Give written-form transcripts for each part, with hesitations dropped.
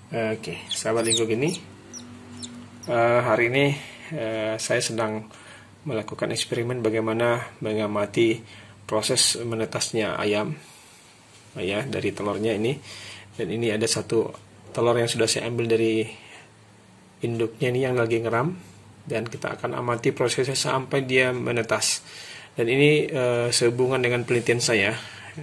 Oke, sahabat Linggo gini, hari ini saya sedang melakukan eksperimen bagaimana mengamati proses menetasnya ayam, ya, dari telurnya ini. Dan ini ada satu telur yang sudah saya ambil dari induknya ini yang lagi ngeram, dan kita akan amati prosesnya sampai dia menetas. Dan ini sehubungan dengan penelitian saya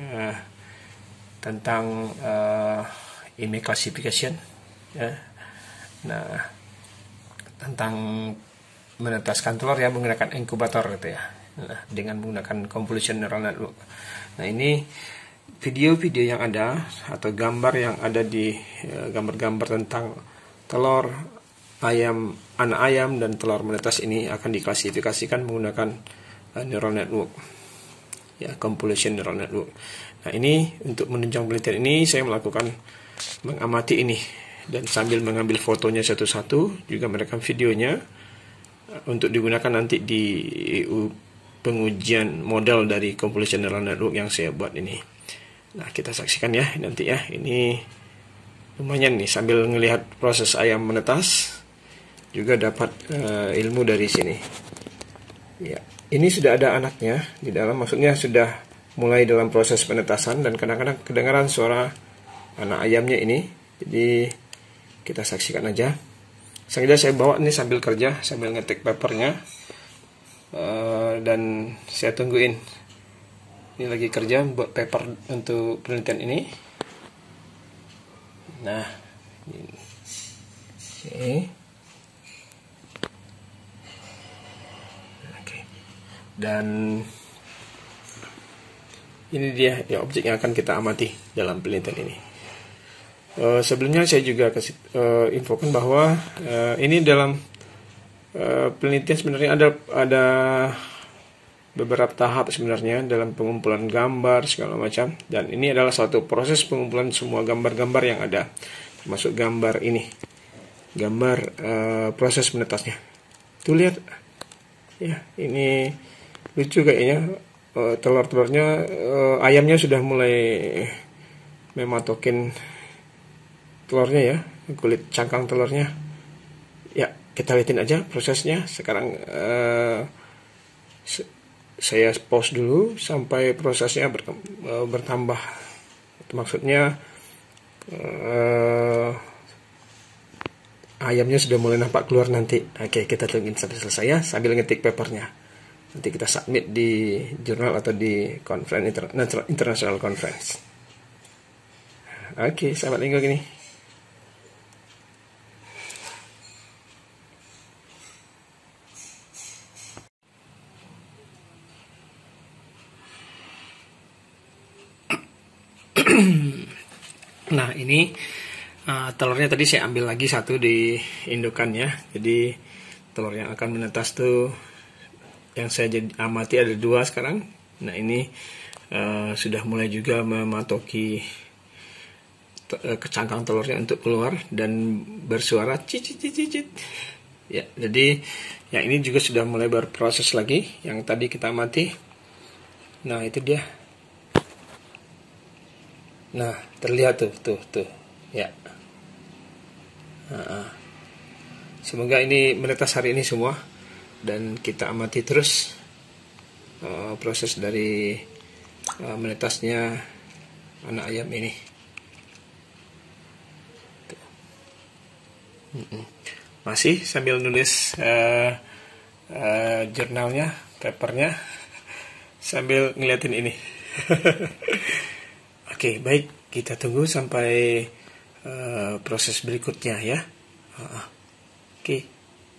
tentang image classification, ya. Nah, tentang menetaskan telur ya menggunakan inkubator gitu ya. Nah, dengan menggunakan convolution neural network. Nah, ini video-video yang ada atau gambar yang ada di gambar-gambar tentang telur ayam, anak ayam dan telur menetas ini akan diklasifikasikan menggunakan neural network, ya, convolution neural network. Nah, ini untuk menunjang penelitian ini saya mengamati ini dan sambil mengambil fotonya satu-satu, juga merekam videonya untuk digunakan nanti di pengujian model dari convolution neural network yang saya buat ini. Nah, kita saksikan ya nanti ya. Ini lumayan nih, sambil melihat proses ayam menetas juga dapat ilmu dari sini. Ya, ini sudah ada anaknya di dalam, maksudnya sudah mulai dalam proses penetasan, dan kadang-kadang kedengaran suara anak ayamnya ini. Jadi kita saksikan aja. Sengaja saya bawa ini sambil kerja, sambil ngetik papernya, dan saya tungguin. Ini lagi kerja buat paper untuk penelitian ini. Nah, ini. Oke. Dan ini dia ya objek yang akan kita amati dalam penelitian ini. Sebelumnya saya juga infokan bahwa ini dalam penelitian sebenarnya ada beberapa tahap sebenarnya dalam pengumpulan gambar segala macam, dan ini adalah satu proses pengumpulan semua gambar-gambar yang ada, termasuk gambar ini, gambar proses menetasnya. Tuh lihat ya, ini lucu kayaknya. Telur-telurnya, ayamnya sudah mulai mematokin telurnya ya, kulit cangkang telurnya. Ya, kita lihatin aja prosesnya. Sekarang saya pause dulu sampai prosesnya bertambah. Maksudnya ayamnya sudah mulai nampak keluar nanti. Oke, kita tungguin sampai selesai ya, sambil ngetik papernya. Nanti kita submit di jurnal atau di international conference. Oke, sahabat Linggo gini. Nah, ini telurnya tadi saya ambil lagi satu di indukannya. Jadi telur yang akan menetas tuh yang saya amati ada 2 sekarang. Nah, ini sudah mulai juga mematoki kecangkang telurnya untuk keluar dan bersuara cicit. Ya, jadi yang ini juga sudah mulai berproses lagi yang tadi kita amati. Nah, itu dia. Nah, terlihat tuh ya. Semoga ini menetas hari ini semua, dan kita amati terus proses dari menetasnya anak ayam ini. Masih sambil nulis jurnalnya, papernya, sambil ngeliatin ini. Oke, baik, kita tunggu sampai proses berikutnya ya. Oke.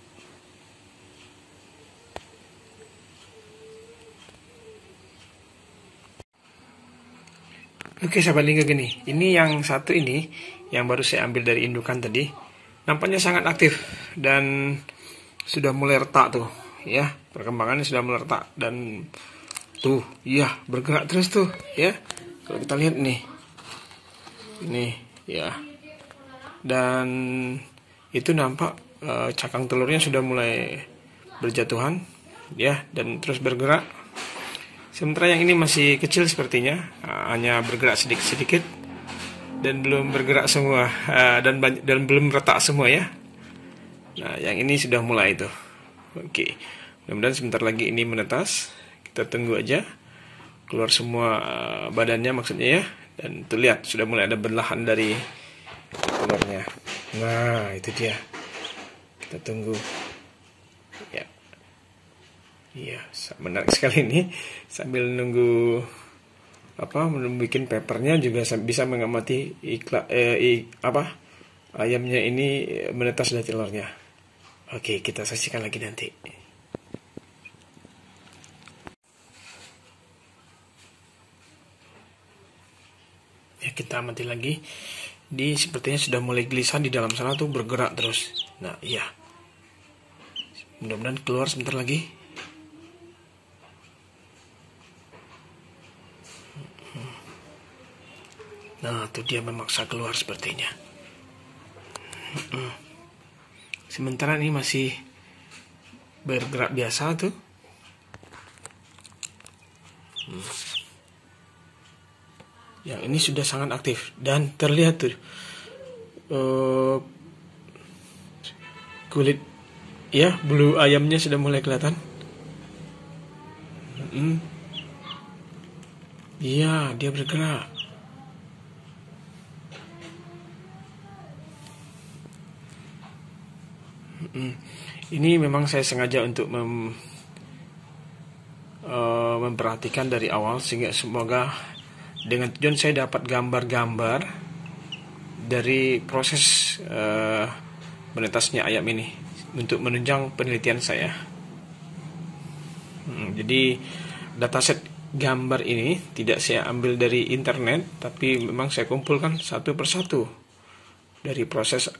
Oke, sahabat Linggo gini. Ini yang satu ini yang baru saya ambil dari indukan tadi. Nampaknya sangat aktif dan sudah mulai retak tuh, ya. Perkembangannya sudah mulai retak dan tuh, iya, bergerak terus tuh, ya. Kalau kita lihat nih. Ini, ya. Dan itu nampak cangkang telurnya sudah mulai berjatuhan, ya, dan terus bergerak. Sementara yang ini masih kecil sepertinya, hanya bergerak sedikit-sedikit. dan belum bergerak semua, dan belum retak semua ya. Nah, yang ini sudah mulai tuh. Oke, mudah-mudahan sebentar lagi ini menetas. Kita tunggu aja keluar semua badannya maksudnya ya. Dan tuh lihat sudah mulai ada belahan dari telurnya. Nah, itu dia. Kita tunggu. Ya. Iya, menarik sekali ini. Sambil nunggu bikin papernya juga bisa mengamati ayamnya ini menetas dari telurnya. Oke, kita saksikan lagi nanti. Ya, kita amati lagi. Sepertinya sudah mulai gelisah di dalam sana tuh, bergerak terus. Nah, iya. Mudah-mudahan keluar sebentar lagi. Nah, tuh dia memaksa keluar sepertinya. Sementara ini masih bergerak biasa tuh. Yang ini sudah sangat aktif dan terlihat tuh kulit ya, bulu ayamnya sudah mulai kelihatan. Iya, dia bergerak. Ini memang saya sengaja untuk memperhatikan dari awal, sehingga semoga dengan tujuan saya dapat gambar-gambar dari proses menetasnya ayam ini untuk menunjang penelitian saya. Jadi dataset gambar ini tidak saya ambil dari internet, tapi memang saya kumpulkan satu persatu dari proses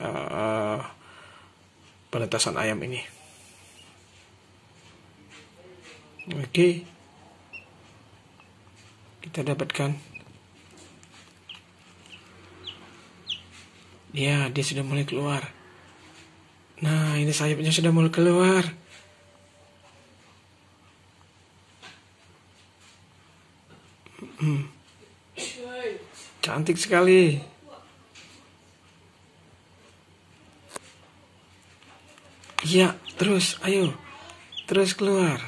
penetasan ayam ini. Oke, kita dapatkan. Ya, dia sudah mulai keluar. Nah, ini sayapnya sudah mulai keluar. Cantik sekali. Iya, terus, ayo. Terus keluar.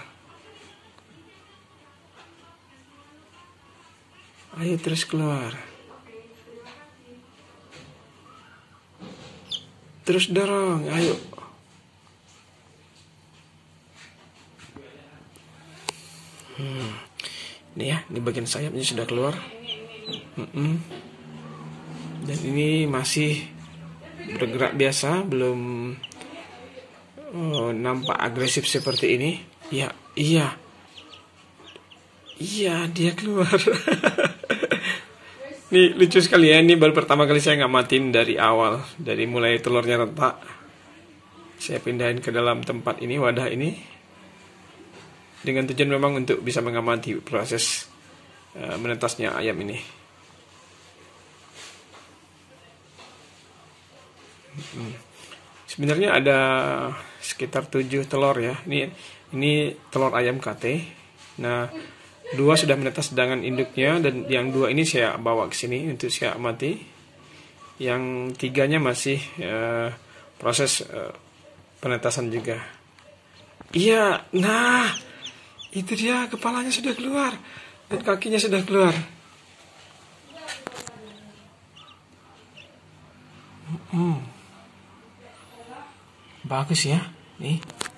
Ayo terus keluar. Terus dorong, ayo. Ini ya, ini bagian sayapnya sudah keluar. Dan ini masih bergerak biasa, belum nampak agresif seperti ini. Ya, iya. Iya, dia keluar. Ini lucu sekali ya, ini baru pertama kali saya ngamatin dari awal. Dari mulai telurnya retak, saya pindahin ke dalam tempat ini, wadah ini, dengan tujuan memang untuk bisa mengamati proses menetasnya ayam ini. Sebenarnya ada sekitar 7 telur ya. Ini telur ayam KT. Nah, 2 sudah menetas dengan induknya, dan yang 2 ini saya bawa ke sini untuk saya amati. Yang 3-nya masih proses penetasan juga. Iya, nah itu dia, kepalanya sudah keluar dan kakinya sudah keluar. Bagus ya, nih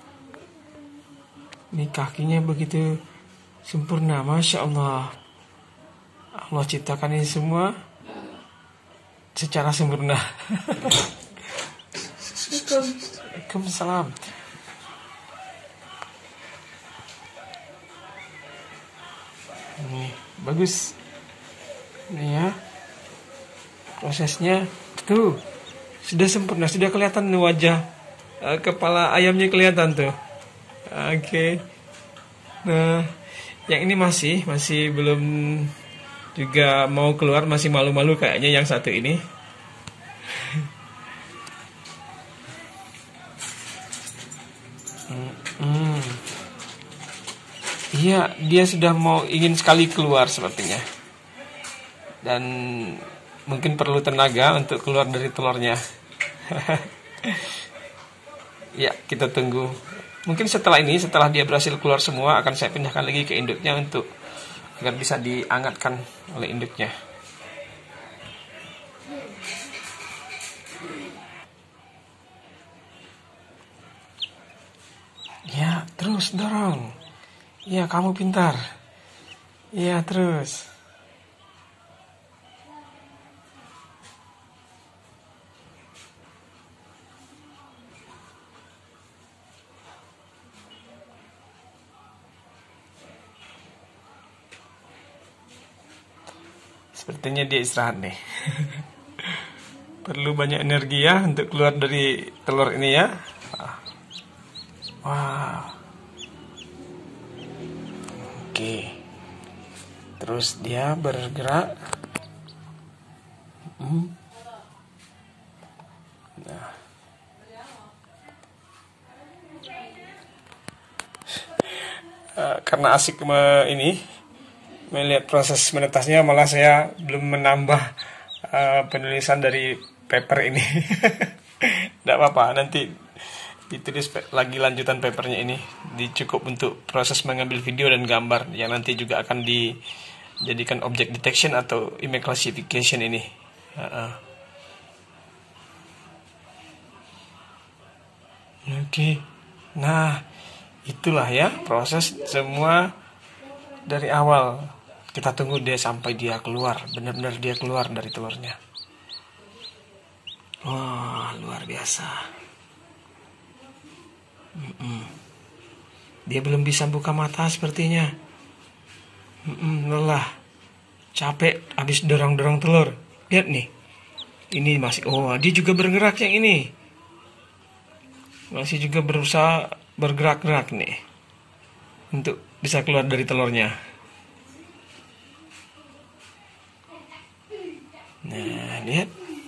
kakinya begitu sempurna, Masya Allah. Allah ciptakan ini semua secara sempurna. Waalaikumsalam. Nih, bagus. Nih ya, prosesnya tuh sudah sempurna, sudah kelihatan wajah kepala ayamnya kelihatan tuh. Oke. Nah, yang ini masih belum juga mau keluar, masih malu-malu kayaknya yang satu ini. Iya, dia sudah ingin sekali keluar sepertinya. Dan mungkin perlu tenaga untuk keluar dari telurnya. Ya, kita tunggu. Mungkin setelah ini, setelah dia berhasil keluar semua, akan saya pindahkan lagi ke induknya untuk agar bisa dihangatkan oleh induknya. Ya, terus dorong. Ya, kamu pintar. Ya, terus. Sepertinya dia istirahat nih. Perlu banyak energi ya untuk keluar dari telur ini ya. Wah. Oke. Terus dia bergerak. Nah. Karena asik ini melihat proses menetasnya, malah saya belum menambah penulisan dari paper ini. Tidak apa-apa, nanti ditulis lagi lanjutan papernya ini. Cukup untuk proses mengambil video dan gambar yang nanti juga akan dijadikan object detection atau image classification ini. Oke. Nah, itulah ya proses semua dari awal. Kita tunggu dia sampai dia keluar, benar-benar dia keluar dari telurnya. Wah, luar biasa. Dia belum bisa buka mata sepertinya. Lelah, capek, habis dorong-dorong telur. Lihat nih, ini masih. Oh, dia juga bergerak yang ini. Masih juga berusaha bergerak-gerak nih untuk bisa keluar dari telurnya. Nah, lihat.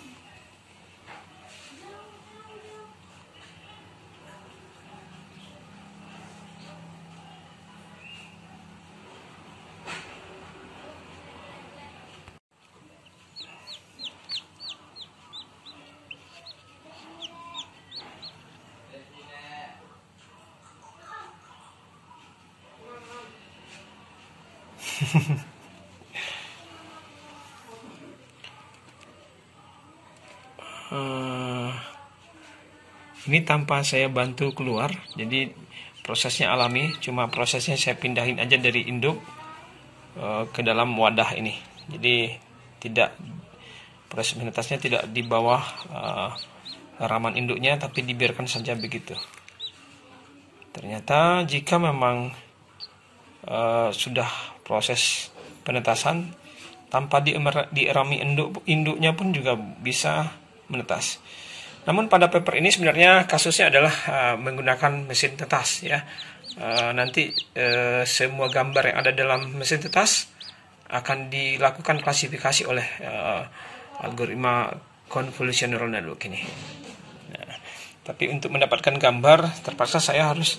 Ini tanpa saya bantu keluar, jadi prosesnya alami. Cuma prosesnya saya pindahin aja dari induk ke dalam wadah ini. Jadi tidak, proses menetasnya tidak di bawah raman induknya, tapi dibiarkan saja begitu. Ternyata jika memang sudah proses penetasan tanpa dierami induknya pun juga bisa menetas. Namun pada paper ini sebenarnya kasusnya adalah menggunakan mesin tetas ya. Nanti semua gambar yang ada dalam mesin tetas akan dilakukan klasifikasi oleh algoritma convolutional neural network ini. Nah, tapi untuk mendapatkan gambar terpaksa saya harus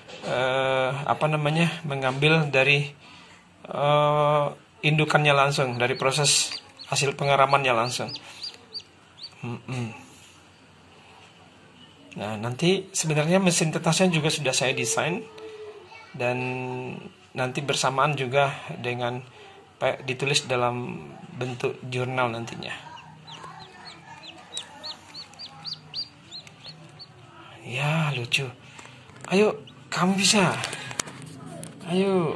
mengambil dari indukannya langsung, dari proses hasil pengeramannya langsung. Nah, nanti sebenarnya mesin tetasnya juga sudah saya desain, dan nanti bersamaan juga dengan ditulis dalam bentuk jurnal nantinya. Ya, lucu. Ayo, kamu bisa. Ayo.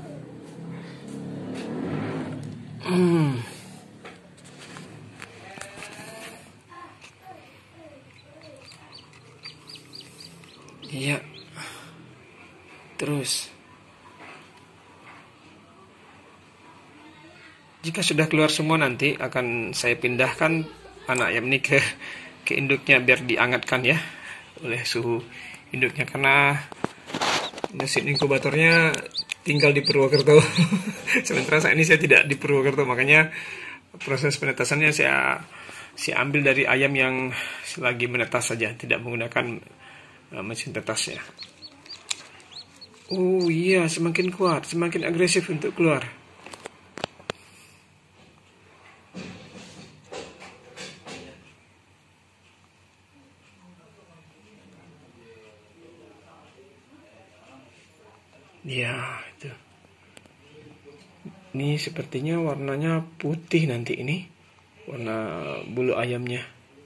Iya. Terus. Jika sudah keluar semua, nanti akan saya pindahkan anak ayam ini ke induknya biar dihangatkan ya oleh suhu induknya, karena mesin inkubatornya tinggal di Purwokerto. Sementara saat ini saya tidak di Purwokerto, makanya proses penetasannya saya ambil dari ayam yang lagi menetas saja, tidak menggunakan mesin tetasnya. Oh iya, semakin kuat, semakin agresif untuk keluar. Ya, itu. Ini sepertinya warnanya putih nanti ini. Warna bulu ayamnya.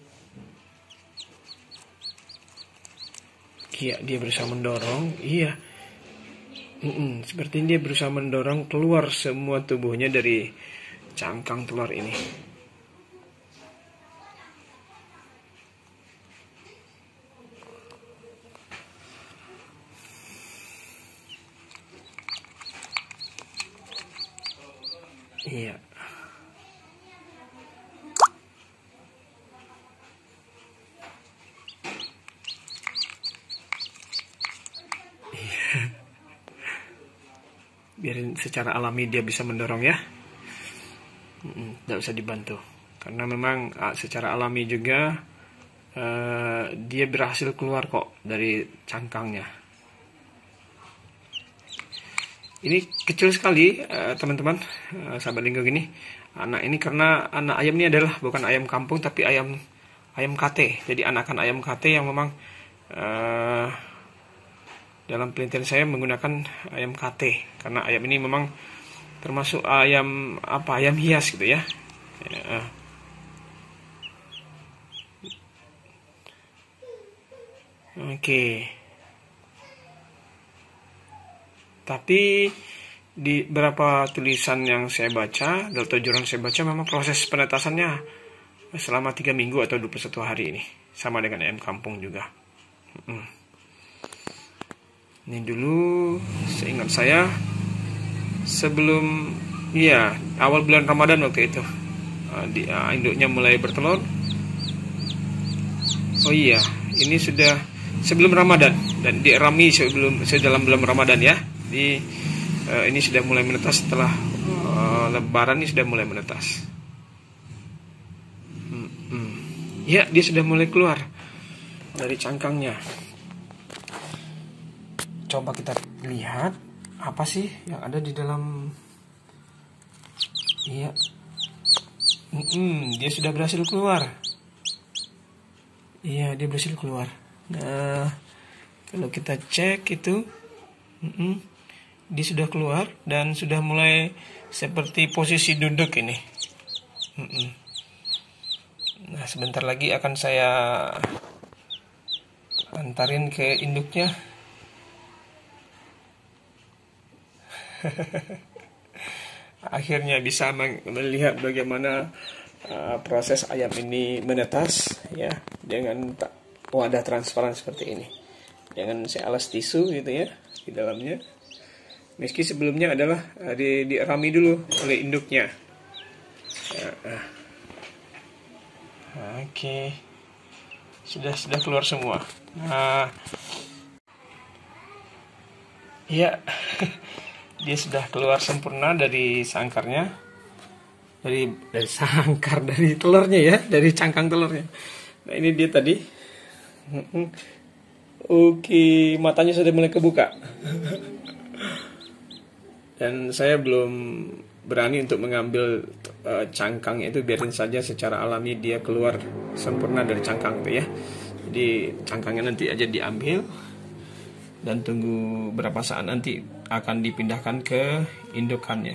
Iya, dia berusaha mendorong. Iya. Sepertinya dia berusaha mendorong keluar semua tubuhnya dari cangkang telur ini. Iya. Biarin secara alami dia bisa mendorong ya. Tidak usah dibantu. Karena memang secara alami juga dia berhasil keluar kok dari cangkangnya. Ini kecil sekali teman-teman, sahabat Linggo gini. Anak ini karena anak ayam ini adalah bukan ayam kampung tapi ayam KT. Jadi anakan ayam KT yang memang dalam penelitian saya menggunakan ayam KT karena ayam ini memang termasuk ayam hias gitu ya. Oke. Tapi di beberapa tulisan yang saya baca, atau jurnal saya baca, memang proses penetasannya selama 3 minggu atau 21 hari ini. Sama dengan ayam kampung juga. Ini dulu seingat saya sebelum awal bulan Ramadan waktu itu induknya mulai bertelur. Oh iya, ini sudah sebelum Ramadan dan dirami dalam bulan Ramadan ya. Ini sudah mulai menetas setelah Lebaran, ini sudah mulai menetas. Ya, dia sudah mulai keluar dari cangkangnya. Coba kita lihat apa sih yang ada di dalam. Iya. Dia sudah berhasil keluar. Iya, dia berhasil keluar. Nah, kalau kita cek itu, dia sudah keluar dan sudah mulai seperti posisi duduk ini. Nah, sebentar lagi akan saya antarin ke induknya. Akhirnya bisa melihat bagaimana proses ayam ini menetas ya dengan wadah transparan seperti ini. Jangan saya alas tisu gitu ya di dalamnya. Meski sebelumnya adalah dirami dulu oleh induknya. Oke. Sudah keluar semua. Nah, iya. Dia sudah keluar sempurna dari sangkarnya, dari telurnya ya, dari cangkang telurnya. Nah, ini dia tadi. Oke, matanya sudah mulai kebuka. Dan saya belum berani untuk mengambil cangkangnya itu, biarin saja secara alami dia keluar sempurna dari cangkang itu ya. Jadi cangkangnya nanti aja diambil dan tunggu berapa saat nanti akan dipindahkan ke indukannya.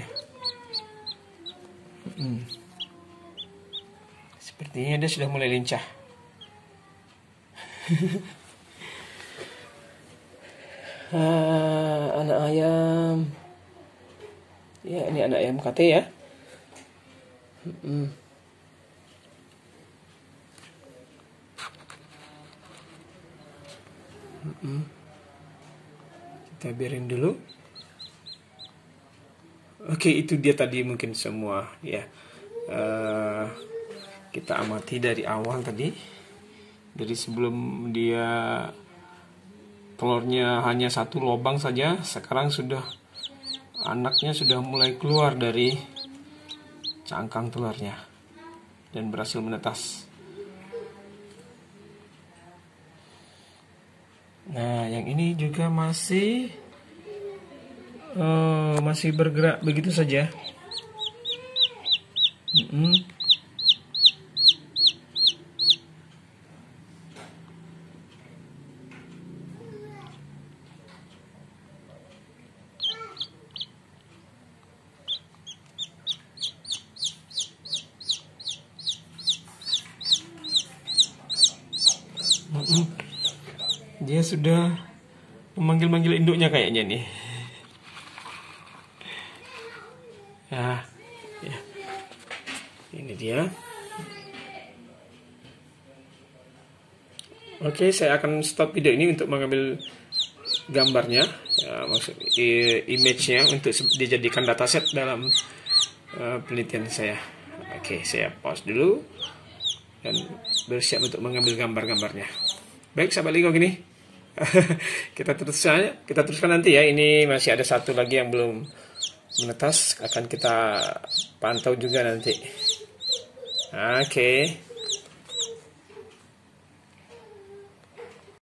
Sepertinya dia sudah mulai lincah. Anak ayam. Ya, ini anak ayam KT ya. Kita biarin dulu. Oke, itu dia tadi mungkin semua ya. Kita amati dari awal tadi. Dari sebelum dia telurnya hanya satu lubang saja, sekarang anaknya sudah mulai keluar dari cangkang telurnya dan berhasil menetas. Nah, yang ini juga masih bergerak begitu saja. Dia sudah memanggil-manggil induknya kayaknya nih. Ya, ya. Ini dia. Oke, saya akan stop video ini untuk mengambil gambarnya, ya, maksud image-nya untuk dijadikan dataset dalam penelitian saya. Oke, saya pause dulu dan bersiap untuk mengambil gambar-gambarnya. Baik, sahabat Lego gini. kita teruskan nanti ya. Ini masih ada satu lagi yang belum menetas, akan kita pantau juga nanti. Oke.